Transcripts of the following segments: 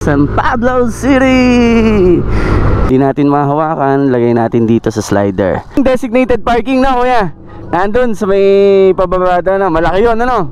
San Pablo City. Di natin mahawakan, lagay natin dito sa slider. Designated parking na kuya. Nandun sa may pababada na. Malaki yun ano.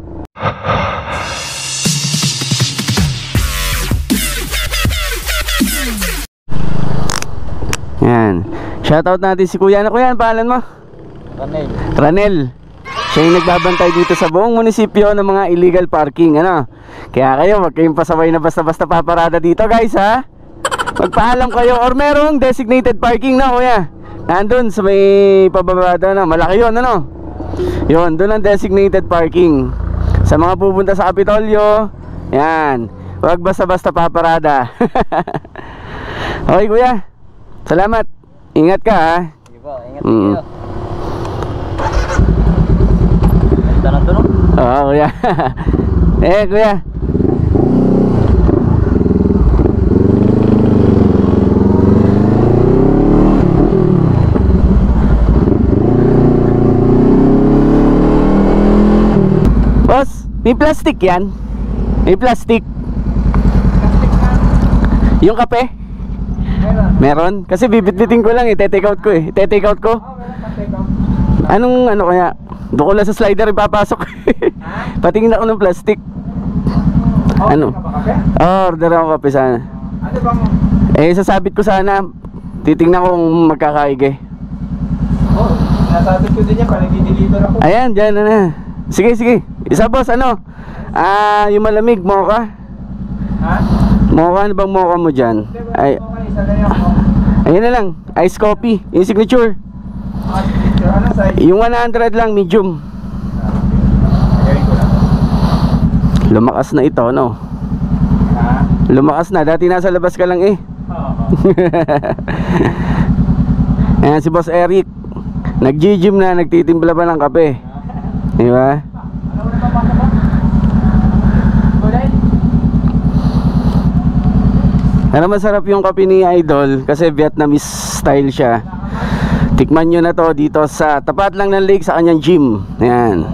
Yan. Shoutout natin si kuya. Ano kuya, ang pangalan mo? Ranel. Ranel. Siya yung nagbabantay dito sa buong munisipyo ng mga illegal parking, ano. Kaya kayo, wag kayong pasaway na basta-basta paparada dito guys, ha. Magpaalam kayo or merong designated parking na kuya. Nandun sa may pababada na. Malaki yun, ano. Yun, doon ang designated parking. Sa mga pupunta sa Kapitolyo, yan, wag basta-basta paparada. Okay kuya, salamat. Ingat ka, ha. Sige po, ingat kayo. Ganda na to, no? Oo kuya. Kuya, boss, may plastic yan? May plastic? Yung kape? Meron? Kasi bibit-bitin ko lang eh, take out ko eh. Take out ko. Anong ano kaya? Doon ko lang sa slider ipapasok. Patingin ako ng plastic. Ano? Order ako kape sana. Ano bang? Sasabit ko sana. Titingnan ko kung magkakaige. Nasabit ko din yan, parang nag-deliver ako. Ayan, dyan na. Sige, sige. Isa boss, ano? Yung malamig, mocha. Ha? Mocha, ano bang mocha mo dyan? Ay, Isa na yan ako. ayun na lang, ice coffee. Yung signature. Ano size? Yung 100 lang, medium. Gawin ko lang. Lumakas na ito, no? Ha? Lumakas na, dati nasa labas ka lang eh. Oo. Ayan si Boss Eric. Nag-gym na, nagtitimpla pa ng kape. Di ba? Ano na papasok ba? Kulay? Pero masarap yung kape ni Idol kasi Vietnamese style siya. Tikman nyo na to dito sa tapat lang ng lake sa kanyang gym. Ayan.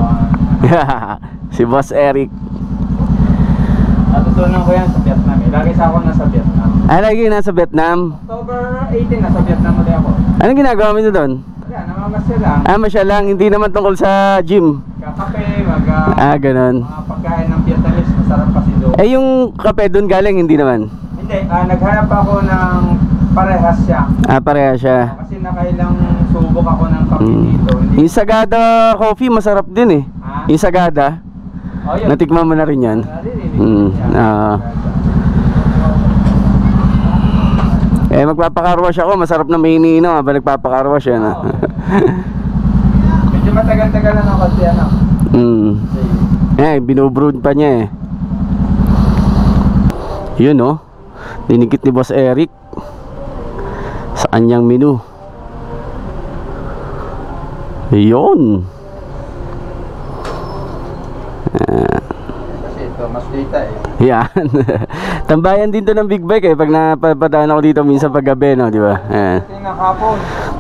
Si Boss Eric. Natutunan ko yan sa Vietnam eh. Lagi sa ako nasa Vietnam. Lagi nasa Vietnam. October 18 nasa Vietnam ulit ako. Anong ginagawa mo doon? Kaya namamasya lang. Masya lang, hindi naman tungkol sa gym. Kakape, Ganun. mga pagkain ng Vietnamese, masarap kasi doon. Yung kape doon galing, hindi naman. Hindi, naghanap ako ng parehas siya. Pareha siya. Kasi nakailang subok ako ng kape dito. Hindi, Yung Sagada coffee masarap din eh. Ha? Yung Sagada, oh, yun. natikman mo na rin yan. Magpapakarwash ako, masarap na may iniinom habang nagpapakarwash yan. Medyo matagal-tagal na ako kasi ano. Binubrood pa niya eh. Yun oh, dinikit ni Boss Eric sa kanyang menu. Yun. Kasi ito, mas data eh. Yan. Tambayan din to ng big bike eh pag napapadaan ako dito minsan pag gabi, no, di ba? Tingnan kapon.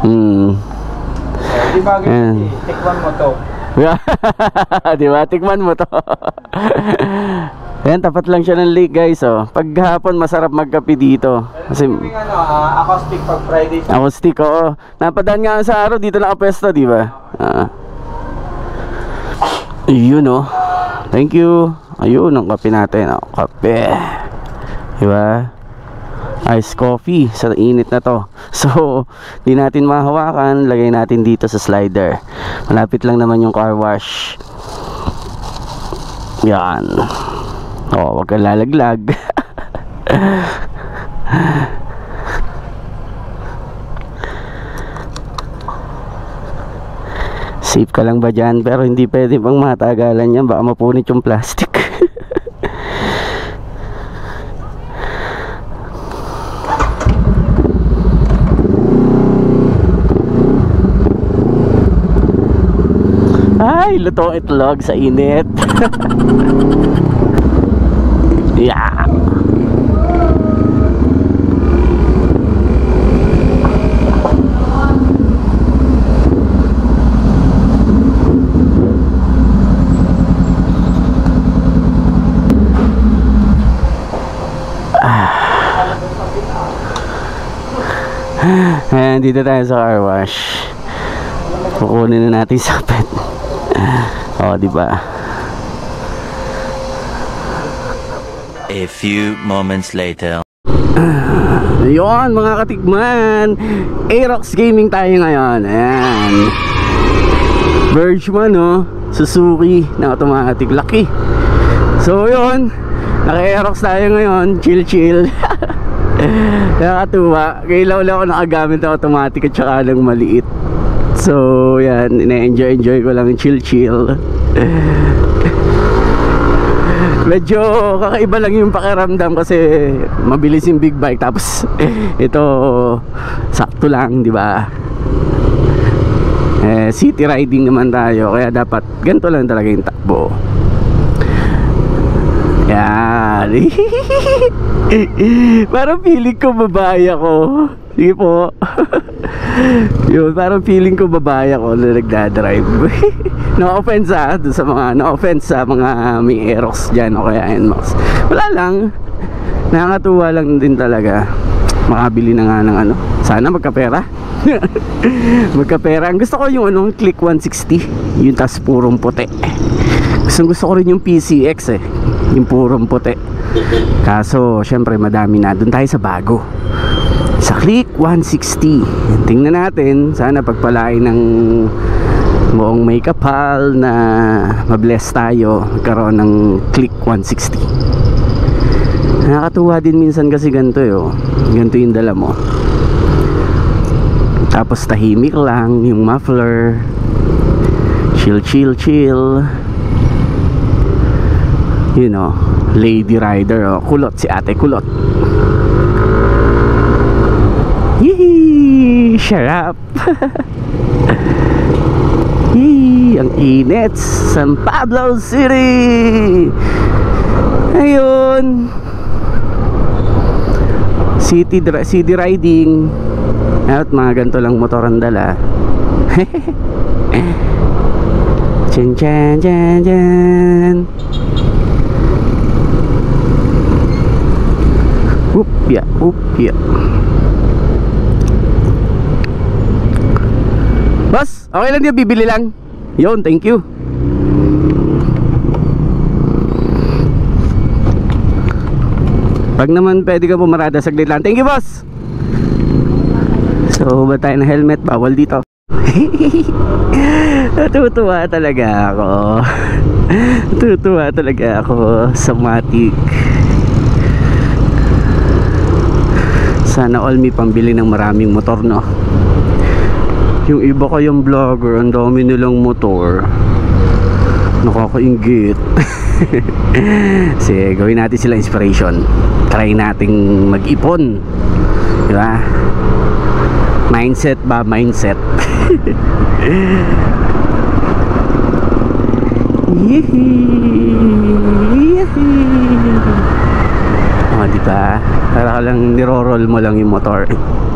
Di ba ganyan, tikwan mo to. Di ba? Tikman mo to. Ayan, tapat lang siya ng lake guys, oh. Pag hapon masarap magkape dito. Kasi acoustic pag Friday. acoustic, oo. Napadaan nga sa araw dito nakapwesto, di ba? Yun oh. Thank you. Ayun ang kape natin, oh. Kape. Di ba? Ice coffee sa init na to. So, di natin mahawakan, lagay natin dito sa slider. Malapit lang naman yung car wash. Yan. Wag kang lalaglag. Safe ka lang ba dyan? Pero hindi pwede pang matagalan yan, baka mapunit yung plastic. Ay, lutong itlog sa init. Yeah. Ayan, dito tayo sa car wash. Kukunin na natin sa pet. Oh, di ba? A few moments later. Ayun, mga katikman, Aerox Gaming tayo ngayon. Ayan, Verge man, no? Suzuki na automatic, laki. So yun, naka-Aerox tayo ngayon. Chill. Nakakatuwa. Kailaw lang ako nakagamit ng automatic at saka ng maliit. So yan, ina-enjoy ko lang, chill. Medyo kakaiba lang yung pakiramdam kasi mabilis yung big bike, tapos ito sakto lang, di ba? City riding naman tayo, kaya dapat ganito lang talaga yung takbo. Yan. Parang feeling ko babae ako. Sige po. Yun, parang feeling ko babae ako na nagdadrive. No offense sa mga may Aerox dyan o kaya NMAX. Wala lang, nakakatuwa lang din talaga. Makabili na nga ng ano, sana magkapera. Magkapera. Ang gusto ko yung Click 160, yung tas purong puti. Gusto ko rin yung PCX yung purong puti. Kaso syempre madami na. Doon tayo sa bago, sa Click 160. Tingnan natin, sana pagpalain ng buong may kapal na mabless tayo, magkaroon ng Click 160. Nakakatuwa din minsan kasi ganito ganito yung dala mo, tapos tahimik lang yung muffler, chill. You know, lady rider, kulot si ate, kulot. Yee, sharap. Yee, ang init, San Pablo City. Ayun, city riding at mga ganito lang motor ang dala. Chan. Upya. Boss, okay lang din, bibili lang. Yun, thank you. Pag naman pwede ka pumarada saglit lang. Thank you, boss. So, ba tayo ng helmet? Bawal dito. Natutuwa talaga ako sa Matic. Sana all may pambili ng maraming motor, no? Yung iba kayong vlogger, ang dami nilang motor, nakakainggit. Sige, gawin natin sila inspiration. Try nating mag-ipon, di ba? Mindset. Oh, di ba? Para ka lang niro-roll mo lang yung motor.